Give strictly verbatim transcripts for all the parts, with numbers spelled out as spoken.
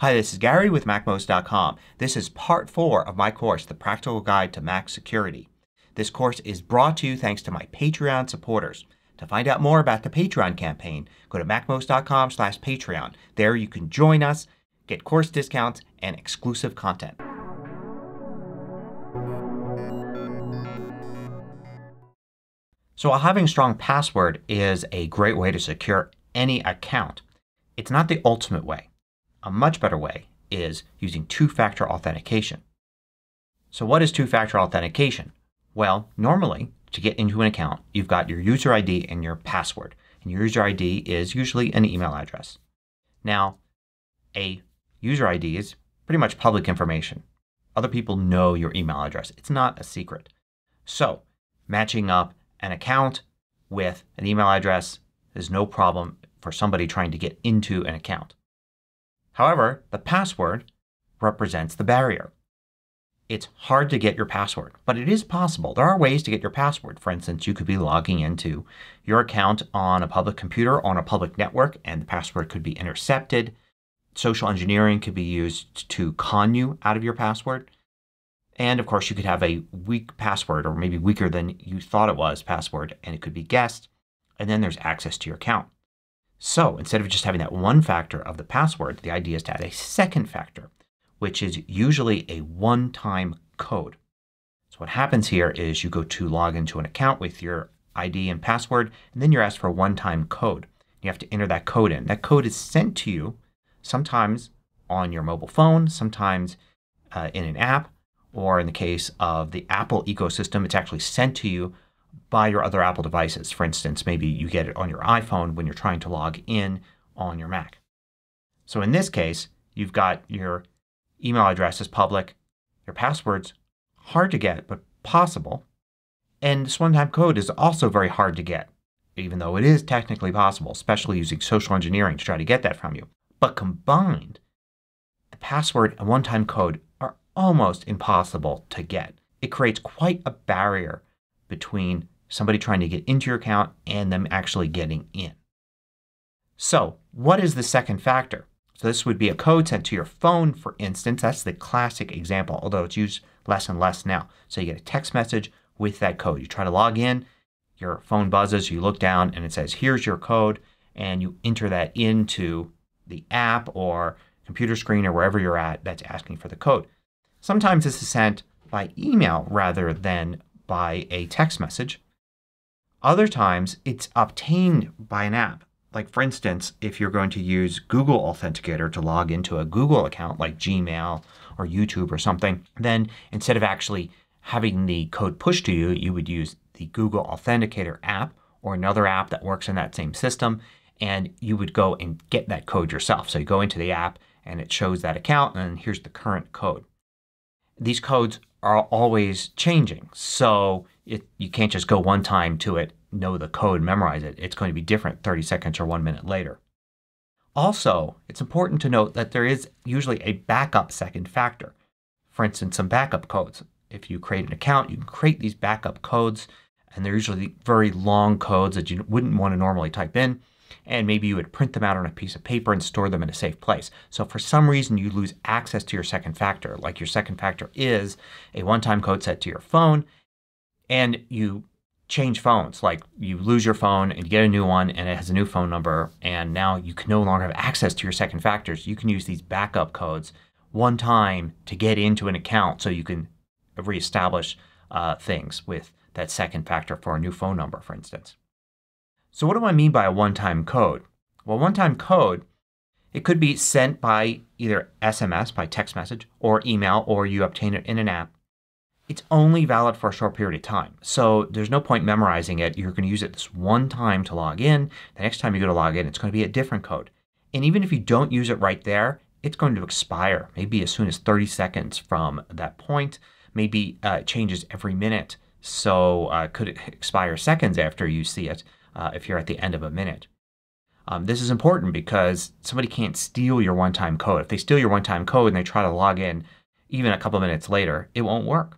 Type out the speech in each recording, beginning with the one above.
Hi, this is Gary with Mac Most dot com. This is part four of my course, The Practical Guide to Mac Security. This course is brought to you thanks to my Patreon supporters. To find out more about the Patreon campaign, go to Mac Most dot com slash Patreon. There you can join us, get course discounts, and exclusive content. So while having a strong password is a great way to secure any account, it's not the ultimate way. A much better way is using two-factor authentication. So what is two-factor authentication? Well, normally to get into an account you've got your user I D and your password. And your user I D is usually an email address. Now, a user I D is pretty much public information. Other people know your email address. It's not a secret. So matching up an account with an email address is no problem for somebody trying to get into an account. However, the password represents the barrier. It's hard to get your password, but it is possible. There are ways to get your password. For instance, you could be logging into your account on a public computer on a public network and the password could be intercepted. Social engineering could be used to con you out of your password. And of course you could have a weak password, or maybe weaker than you thought it was, password, and it could be guessed. And then there's access to your account. So instead of just having that one factor of the password, the idea is to add a second factor, which is usually a one-time code. So what happens here is you go to log into an account with your I D and password, and then you're asked for a one-time code. You have to enter that code in. That code is sent to you sometimes on your mobile phone, sometimes uh, in an app, or in the case of the Apple ecosystem it's actually sent to you by your other Apple devices. For instance, maybe you get it on your iPhone when you're trying to log in on your Mac. So in this case you've got your email address is public, your password's hard to get but possible, and this one-time code is also very hard to get, even though it is technically possible, especially using social engineering to try to get that from you. But combined, the password and one-time code are almost impossible to get. It creates quite a barrier between somebody trying to get into your account and them actually getting in. So what is the second factor? So this would be a code sent to your phone, for instance. That's the classic example, although it's used less and less now. So you get a text message with that code. You try to log in, your phone buzzes, you look down and it says here's your code, and you enter that into the app or computer screen or wherever you're at that's asking for the code. Sometimes this is sent by email rather than by a text message. Other times it's obtained by an app. Like for instance, if you're going to use Google Authenticator to log into a Google account like Gmail or YouTube or something, then instead of actually having the code pushed to you, you would use the Google Authenticator app or another app that works in that same system, and you would go and get that code yourself. So you go into the app and it shows that account and here's the current code. These codes are always changing, so it, you can't just go one time to it, know the code, memorize it. It's going to be different thirty seconds or one minute later. Also, it's important to note that there is usually a backup second factor. For instance, some backup codes. If you create an account you can create these backup codes, and they're usually very long codes that you wouldn't want to normally type in. And maybe you would print them out on a piece of paper and store them in a safe place. So if for some reason you lose access to your second factor, like your second factor is a one-time code set to your phone, and you change phones, like you lose your phone and you get a new one and it has a new phone number, and now you can no longer have access to your second factors, you can use these backup codes one time to get into an account so you can reestablish uh, things with that second factor for a new phone number, for instance. So what do I mean by a one-time code? Well, one-time code, it could be sent by either S M S, by text message, or email, or you obtain it in an app. It's only valid for a short period of time. So there's no point memorizing it. You're going to use it this one time to log in. The next time you go to log in it's going to be a different code. And even if you don't use it right there, it's going to expire maybe as soon as thirty seconds from that point. Maybe uh, it changes every minute. So uh, it could expire seconds after you see it. Uh, if you're at the end of a minute. Um, this is important because somebody can't steal your one-time code. If they steal your one-time code and they try to log in even a couple minutes later, it won't work.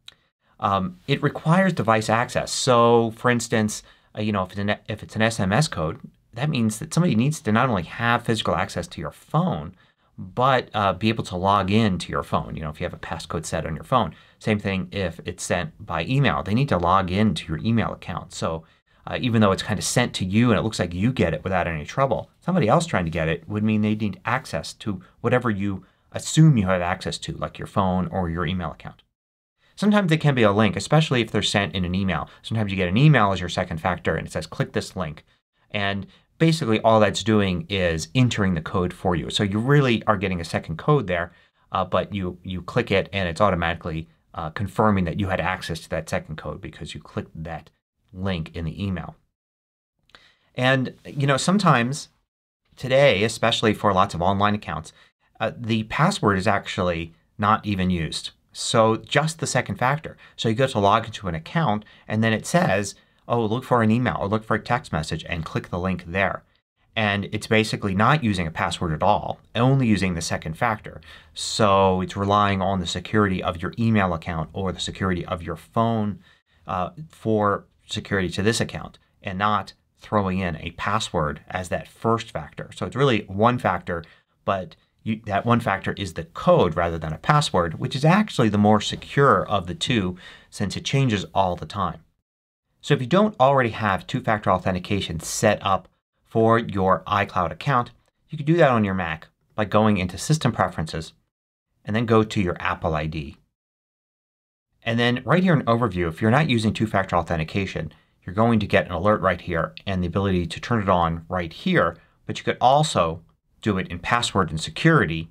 Um, it requires device access. So for instance, uh, you know, if it's, an, if it's an S M S code, that means that somebody needs to not only have physical access to your phone, but uh, be able to log in to your phone. You know, if you have a passcode set on your phone. Same thing if it's sent by email. They need to log in to your email account. So uh, even though it's kind of sent to you and it looks like you get it without any trouble, somebody else trying to get it would mean they need access to whatever you assume you have access to, like your phone or your email account. Sometimes it can be a link, especially if they're sent in an email. Sometimes you get an email as your second factor and it says click this link. And basically all that's doing is entering the code for you. So you really are getting a second code there, uh, but you, you click it and it's automatically uh, confirming that you had access to that second code because you clicked that link in the email. And you know, sometimes today, especially for lots of online accounts, uh, the password is actually not even used. So just the second factor. So you go to log into an account and then it says, oh, look for an email or look for a text message and click the link there. And it's basically not using a password at all, only using the second factor. So it's relying on the security of your email account or the security of your phone uh, for security to this account and not throwing in a password as that first factor. So it's really one factor, but you, that one factor is the code rather than a password, which is actually the more secure of the two since it changes all the time. So if you don't already have two-factor authentication set up for your iCloud account, you can do that on your Mac by going into System Preferences and then go to your Apple I D. And then right here in Overview, if you're not using two-factor authentication, you're going to get an alert right here and the ability to turn it on right here. But you could also do it in Password and Security.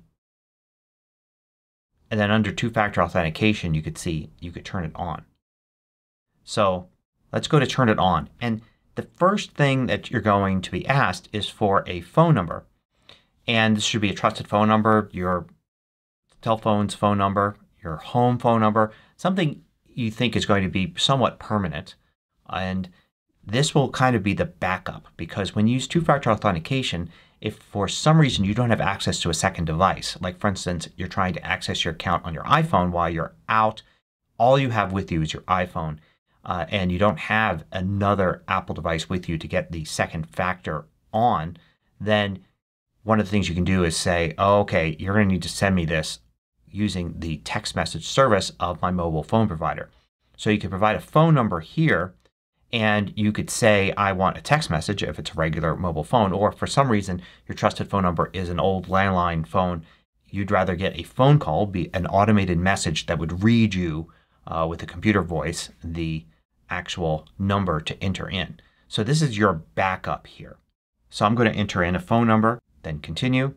And then under two-factor authentication you could see you could turn it on. So let's go to turn it on. And the first thing that you're going to be asked is for a phone number. And this should be a trusted phone number, your cell phone's phone number, your home phone number, something you think is going to be somewhat permanent. And this will kind of be the backup because when you use two-factor authentication, if for some reason you don't have access to a second device, like for instance you're trying to access your account on your iPhone while you're out, all you have with you is your iPhone uh, and you don't have another Apple device with you to get the second factor on, then one of the things you can do is say, oh, okay, you're going to need to send me this using the text message service of my mobile phone provider. So you can provide a phone number here and you could say I want a text message if it's a regular mobile phone, or if for some reason your trusted phone number is an old landline phone, you'd rather get a phone call, be an automated message that would read you uh, with a computer voice the actual number to enter in. So this is your backup here. So I'm going to enter in a phone number, then continue.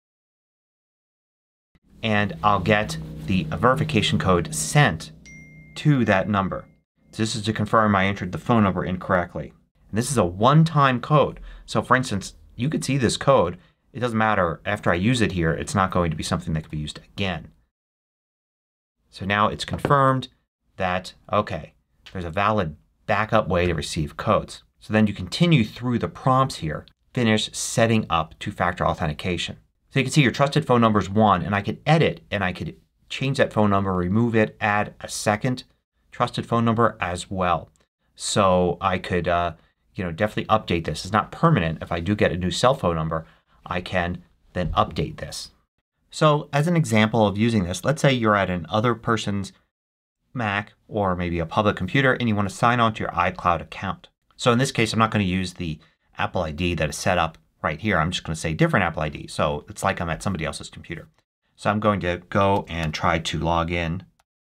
And I'll get the verification code sent to that number. So this is to confirm I entered the phone number incorrectly. And this is a one-time code. So for instance, you could see this code. It doesn't matter after I use it here. It's not going to be something that can be used again. So now it's confirmed that, okay, there's a valid backup way to receive codes. So then you continue through the prompts here. Finish setting up two-factor authentication. So you can see your trusted phone number is one, and I could edit and I could change that phone number, remove it, add a second trusted phone number as well. So I could uh, you know, definitely update this. It's not permanent. If I do get a new cell phone number, I can then update this. So as an example of using this, let's say you're at an other person's Mac or maybe a public computer and you want to sign on to your iCloud account. So in this case I'm not going to use the Apple I D that is set up right here. I'm just going to say different Apple I D. So it's like I'm at somebody else's computer. So I'm going to go and try to log in.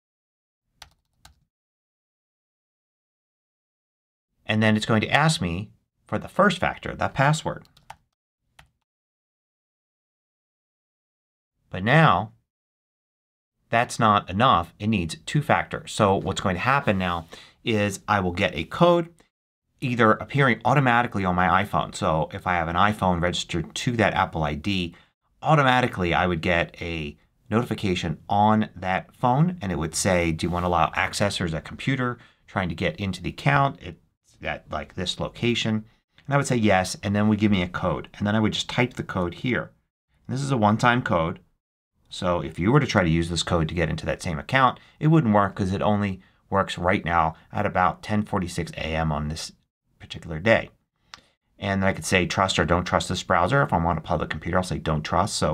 And then it's going to ask me for the first factor, that password. But now that's not enough. It needs two factors. So what's going to happen now is I will get a code either appearing automatically on my iPhone. So if I have an iPhone registered to that Apple I D, automatically I would get a notification on that phone and it would say, do you want to allow access, or is that computer trying to get into the account? It's at like this location. And I would say yes, and then it would give me a code. And then I would just type the code here. And this is a one-time code. So if you were to try to use this code to get into that same account, it wouldn't work because it only works right now at about ten forty-six a m on this particular day. And then I could say trust or don't trust this browser. If I'm on a public computer, I'll say don't trust. So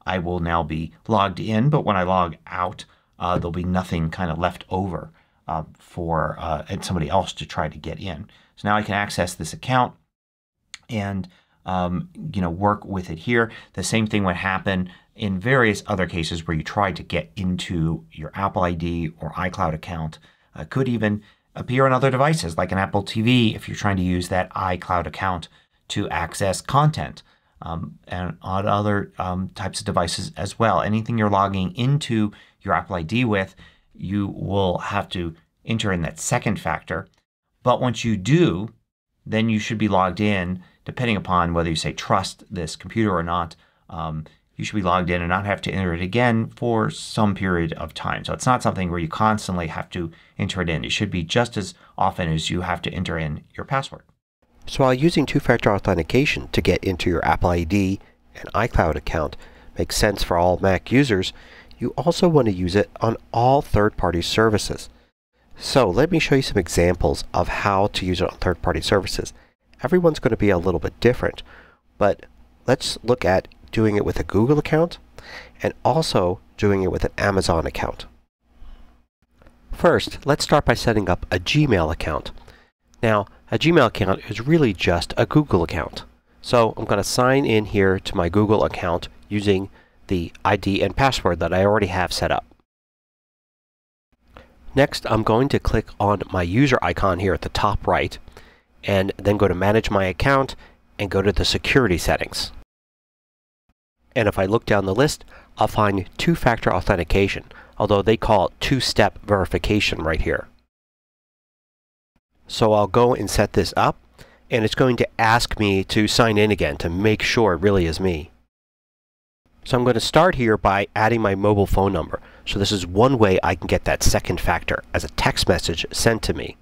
I will now be logged in, but when I log out uh, there'll be nothing kind of left over uh, for uh, somebody else to try to get in. So now I can access this account and um, you know work with it here. The same thing would happen in various other cases where you try to get into your Apple I D or iCloud account. Uh, could even appear on other devices like an Apple T V if you're trying to use that iCloud account to access content. Um, and on other um, types of devices as well. Anything you're logging into your Apple I D with, you will have to enter in that second factor. But once you do, then you should be logged in, depending upon whether you say trust this computer or not. Um, you should be logged in and not have to enter it again for some period of time. So it's not something where you constantly have to enter it in. It should be just as often as you have to enter in your password. So while using two-factor authentication to get into your Apple I D and iCloud account makes sense for all Mac users, you also want to use it on all third-party services. So let me show you some examples of how to use it on third-party services. Everyone's going to be a little bit different, but let's look at doing it with a Google account and also doing it with an Amazon account. First, let's start by setting up a Gmail account. Now, a Gmail account is really just a Google account. So I'm going to sign in here to my Google account using the I D and password that I already have set up. Next, I'm going to click on my user icon here at the top right and then go to Manage My Account and go to the Security Settings. And if I look down the list, I'll find two-factor authentication, although they call it two-step verification right here. So I'll go and set this up, and it's going to ask me to sign in again to make sure it really is me. So I'm going to start here by adding my mobile phone number. So this is one way I can get that second factor as a text message sent to me.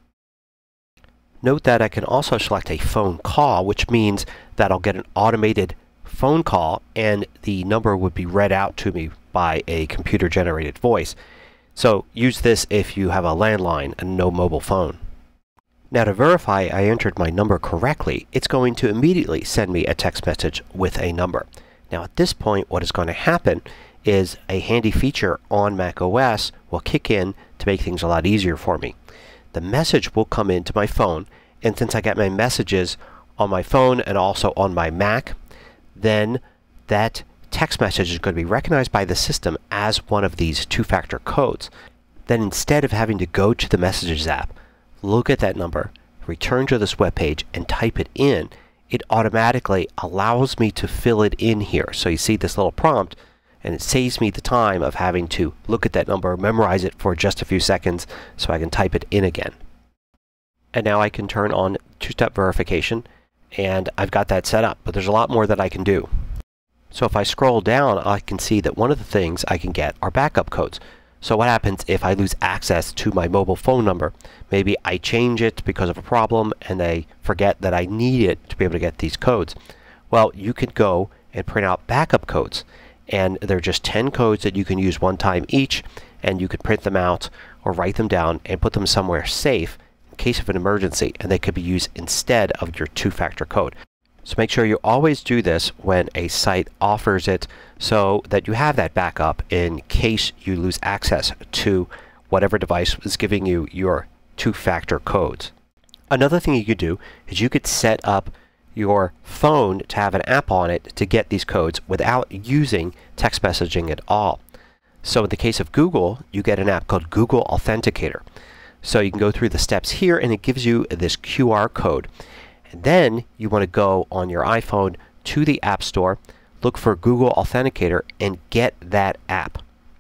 Note that I can also select a phone call, which means that I'll get an automated phone call and the number would be read out to me by a computer generated voice. So use this if you have a landline and no mobile phone. Now to verify I entered my number correctly, it's going to immediately send me a text message with a number. Now at this point what is going to happen is a handy feature on macOS will kick in to make things a lot easier for me. The message will come into my phone, and since I got my messages on my phone and also on my Mac, then that text message is going to be recognized by the system as one of these two-factor codes. Then instead of having to go to the Messages app, look at that number, return to this web page and type it in, it automatically allows me to fill it in here. So you see this little prompt and it saves me the time of having to look at that number, memorize it for just a few seconds so I can type it in again. And now I can turn on two-step verification and I've got that set up, but there's a lot more that I can do. So if I scroll down, I can see that one of the things I can get are backup codes. So what happens if I lose access to my mobile phone number? Maybe I change it because of a problem and I forget that I need it to be able to get these codes. Well, you could go and print out backup codes, and they're just ten codes that you can use one time each, and you could print them out or write them down and put them somewhere safe in case of an emergency, and they could be used instead of your two-factor code. So make sure you always do this when a site offers it so that you have that backup in case you lose access to whatever device is giving you your two-factor codes. Another thing you could do is you could set up your phone to have an app on it to get these codes without using text messaging at all. So in the case of Google, you get an app called Google Authenticator. So you can go through the steps here and it gives you this Q R code. And then you want to go on your iPhone to the App Store, look for Google Authenticator and get that app.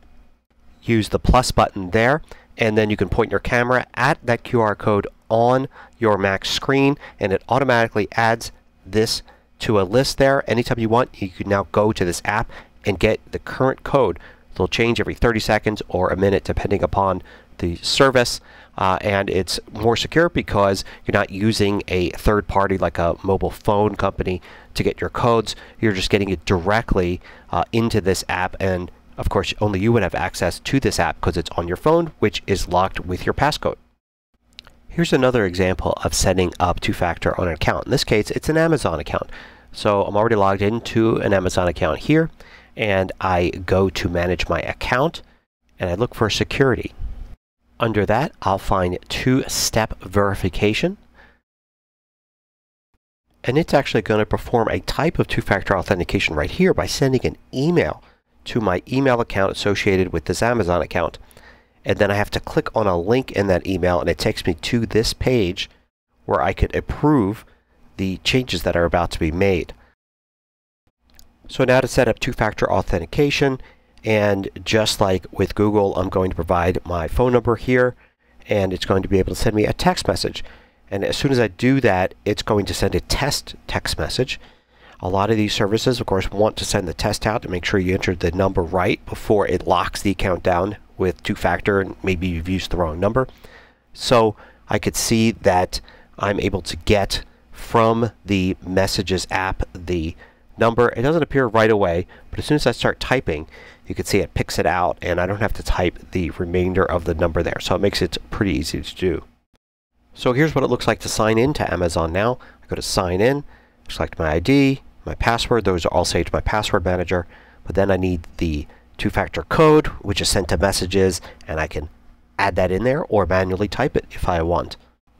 Use the plus button there, and then you can point your camera at that Q R code on your Mac screen and it automatically adds this to a list there. Anytime you want, you can now go to this app and get the current code. It'll change every thirty seconds or a minute depending upon the service. Uh, and it's more secure because you're not using a third party like a mobile phone company to get your codes. You're just getting it directly uh, into this app, and of course only you would have access to this app because it's on your phone, which is locked with your passcode. Here's another example of setting up two-factor on an account. In this case it's an Amazon account. So I'm already logged into an Amazon account here, and I go to manage my account and I look for security. Under that, I'll find two-step verification. And it's actually going to perform a type of two-factor authentication right here by sending an email to my email account associated with this Amazon account. And then I have to click on a link in that email and it takes me to this page where I could approve the changes that are about to be made. So now to set up two-factor authentication, and just like with Google, I'm going to provide my phone number here and it's going to be able to send me a text message. And as soon as I do that, it's going to send a test text message. A lot of these services, of course, want to send the test out to make sure you entered the number right before it locks the account down with two-factor, and maybe you've used the wrong number. So I could see that I'm able to get from the Messages app the number. It doesn't appear right away, but as soon as I start typing, you can see it picks it out and I don't have to type the remainder of the number there. So it makes it pretty easy to do. So here's what it looks like to sign in to Amazon now. I go to sign in, select my I D, my password. Those are all saved to my password manager. But then I need the two-factor code, which is sent to Messages, and I can add that in there or manually type it if I want.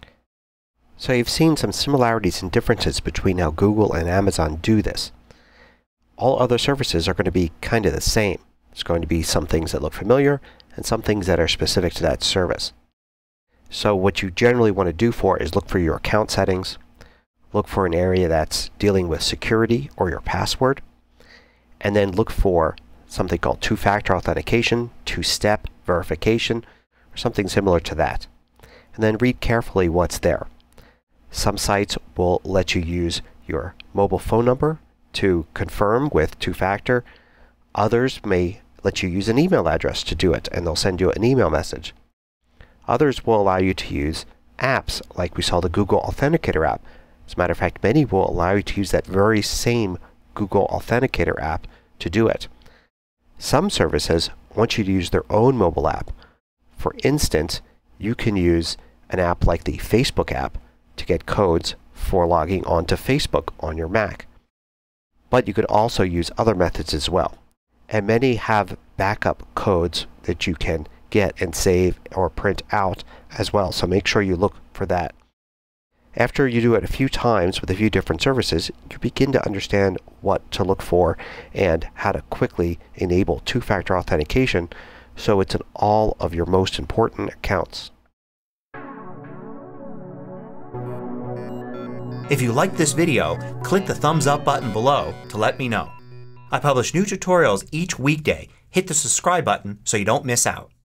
So you've seen some similarities and differences between how Google and Amazon do this. All other services are going to be kind of the same. There's going to be some things that look familiar and some things that are specific to that service. So what you generally want to do for is look for your account settings, look for an area that's dealing with security or your password, and then look for something called two-factor authentication, two-step verification, or something similar to that. And then read carefully what's there. Some sites will let you use your mobile phone number to confirm with two-factor. Others may let you use an email address to do it, and they'll send you an email message. Others will allow you to use apps, like we saw the Google Authenticator app. As a matter of fact, many will allow you to use that very same Google Authenticator app to do it. Some services want you to use their own mobile app. For instance, you can use an app like the Facebook app to get codes for logging onto Facebook on your Mac. But you could also use other methods as well. And many have backup codes that you can get and save or print out as well. So make sure you look for that. After you do it a few times with a few different services, you begin to understand what to look for and how to quickly enable two-factor authentication so it's in all of your most important accounts. If you liked this video, click the thumbs up button below to let me know. I publish new tutorials each weekday. Hit the subscribe button so you don't miss out.